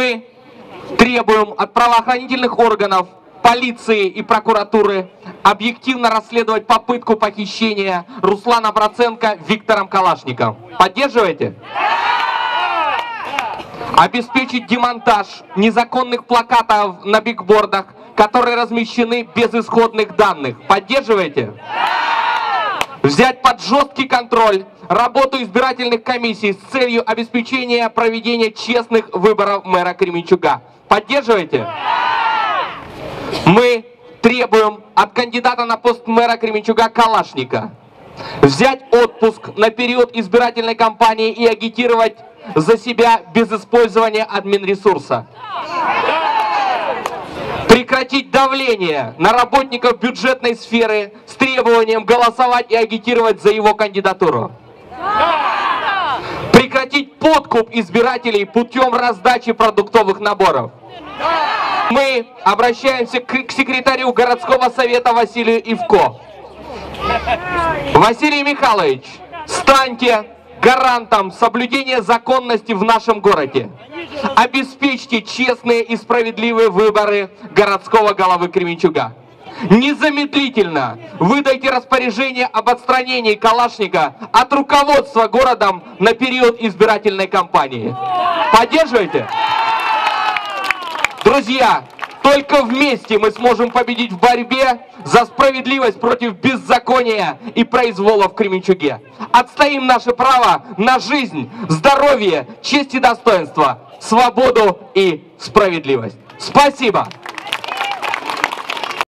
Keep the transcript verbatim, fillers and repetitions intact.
Мы требуем от правоохранительных органов, полиции и прокуратуры объективно расследовать попытку похищения Руслана Проценко Виктором Калашником. Поддерживаете? Обеспечить демонтаж незаконных плакатов на бигбордах, которые размещены без исходных данных. Поддерживаете? Взять под жесткий контроль работу избирательных комиссий с целью обеспечения проведения честных выборов мэра Кременчуга. Поддерживаете? Мы требуем от кандидата на пост мэра Кременчуга Калашника взять отпуск на период избирательной кампании и агитировать за себя без использования админресурса. Прекратить давление на работников бюджетной сферы с требованием голосовать и агитировать за его кандидатуру. Прекратить подкуп избирателей путем раздачи продуктовых наборов. Мы обращаемся к секретарю городского совета Василию Ивко. Василий Михайлович, станьте гарантом соблюдения законности в нашем городе. Обеспечьте честные и справедливые выборы городского головы Кременчуга. Незамедлительно выдайте распоряжение об отстранении Калашника от руководства городом на период избирательной кампании. Поддерживаете? Друзья, только вместе мы сможем победить в борьбе за справедливость против беззакония и произвола в Кременчуге. Отстоим наше право на жизнь, здоровье, честь и достоинство, свободу и справедливость. Спасибо!